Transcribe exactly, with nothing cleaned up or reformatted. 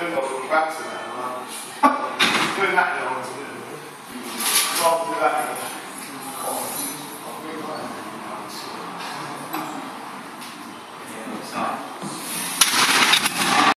couldn't bother looking back to that. And I just